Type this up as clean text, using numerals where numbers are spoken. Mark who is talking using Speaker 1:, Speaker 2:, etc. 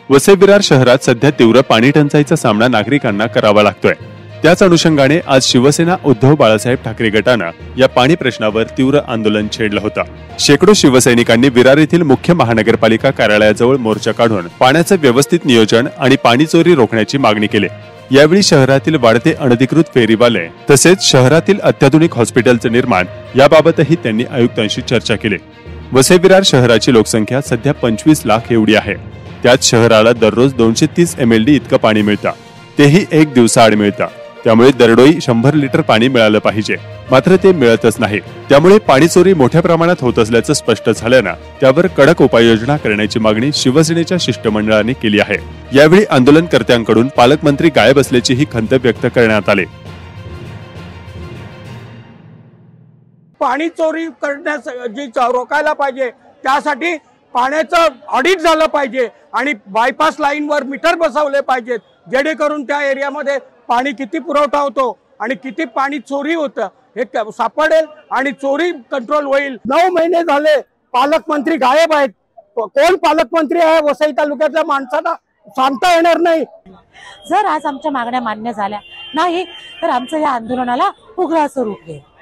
Speaker 1: वसई विरार शहरात सध्या तीव्र पाणी टंचाईचा सामना नागरिकांना करावा लागतोय। त्याच अनुषंगाने आज शिवसेना उद्धव बाळासाहेब ठाकरे गटानं या पाणी प्रश्नावर तीव्र आंदोलन छेडलं होतं। शेकडो शिवसैनिकांनी विरार येथील मुख्य महानगरपालिका कार्यालयाजवळ मोर्चा काढून पाण्याचं व्यवस्थित नियोजन आणि पाणी चोरी रोखण्याची मागणी केली। यावेळी शहरातील वाढते अनधिकृत फेरीवाले तसेच शहरातील अत्याधुनिक हॉस्पिटलचे निर्माण याबाबतही त्यांनी आयुक्तांशी चर्चा केली। वसई विरार शहराची लोकसंख्या सध्या 25 लाख एवढी आहे। त्यात शहराला दररोज 230 MLD इतकं पाणी मिळतं, तेही एक दिवसाआड मिळतं। त्यामुळे दरडोई 100 लिटर पाणी मिळालं पाहिजे, मात्र ते मिळतच नाही। त्यामुळे पाणी चोरी मोठ्या प्रमाणात होत असल्याचं स्पष्ट झाल्यानं त्यावर कडक उपाययोजना करण्याची मागणी शिवसेनेच्या शिष्टमंडळाने केली आहे। यावेळी आंदोलनकर्त्यांकडून पालकमंत्री गायब असल्याचीही खंत व्यक्त करण्यात आली।
Speaker 2: पाणी चोरी करण्यास जी रोकायला पाहिजे त्यासाठी पाण्याचं ऑडिट झालं पाहिजे आणि बायपास लाईनवर मीटर बसवले पाहिजेत, जेणेकरून त्या एरियामध्ये पाणी किती पुरवठा होतो आणि किती पाणी चोरी होतं हे सापडेल आणि चोरी कंट्रोल होईल। 9 महिने झाले पालकमंत्री गायब आहेत। कोण पालकमंत्री आहे वसई तालुक्यातल्या माणसाला सांगता येणार नाही।
Speaker 3: जर आज आमच्या मागण्या मान्य झाल्या नाही तर आमचं या आंदोलनाला उग्र स्वरूप येईल।